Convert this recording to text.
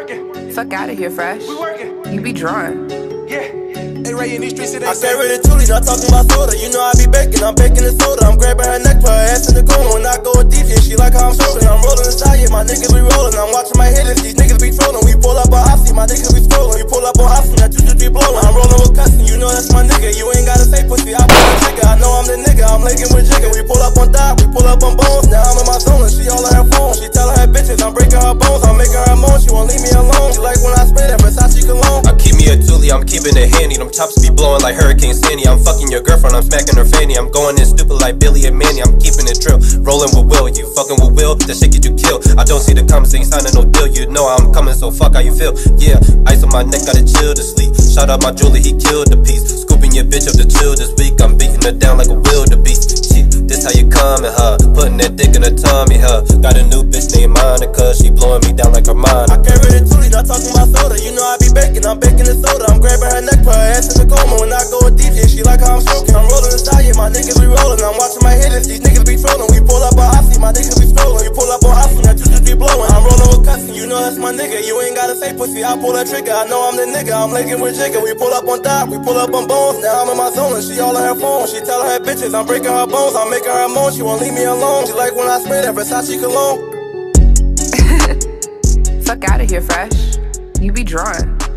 Fuck out of here, Fresh. You be drunk. Hey, Ray, in these streets, it ain't I can't read it truly, not talking about soda. You know I be baking, I'm baking the soda. I'm grabbing her neck, put her ass in the coma. When I go with DJ, she like how I'm smoking. I'm rolling inside, yeah, my niggas be rolling. I'm watching my hitters, these niggas be trolling. We pull up on Hopsy, my niggas be scrolling. We pull up on Hopsy, that 2-3 blowing. I'm rolling with custom, you know that's my nigga. You ain't gotta say pussy, I pull a trigger. I know I'm the nigga, I'm linking with Jigga. We pull up on Doc, we pull up on Bones. Now I'm in my zone and she all on her phone. She telling her bitches, I'm breaking her bones. I'm making her moan, she won't leave me alone. She like when I spray that Versace cologne. I keep me a Thule, I'm keeping it handy. Them chops be blowing like Hurricane Sandy. I'm fucking your girlfriend, I'm smacking her fanny. I'm going in stupid like Billy and Manny. I'm keeping it trill, rolling with Will. You fucking with Will, that shit get you killed. I don't see the comments, ain't signing no deal. You know I'm coming, so fuck how you feel. Yeah, ice on my neck, gotta chill to sleep. Shout out my jeweler, he killed the piece. Scooping your bitch up to chill this week. I'm beating her down like a wildebeest. Shit, this how you coming, huh? Putting that dick in her tummy, huh? Got a new bitch named Monica, she blowing me down like her mind. I can't read it truly, not talking about soda. You know I be baking, I'm baking the soda. I'm grabbing her neck, put her ass in the coma. When I go with DJ, she like how I'm smoking. I'm rolling inside, yeah, my niggas be rolling. I'm watching my hitters, these niggas be trolling. We pull up on Hopsy, my niggas be scrolling. We pull up on Hopsy, that 2-3 blowing. I'm rolling with custom, you know that's my nigga. You ain't gotta say pussy, I pull that trigger. I know I'm the nigga, I'm linking with Jigga. We pull up on Doc, we pull up on Bones. Now I'm in my zone and she all on her phone. She telling her bitches, I'm breaking her bones. I'm making her moan, she won't leave me alone. She like when I spray that Versace cologne. Fuck out of here, Fresh. You be drunk.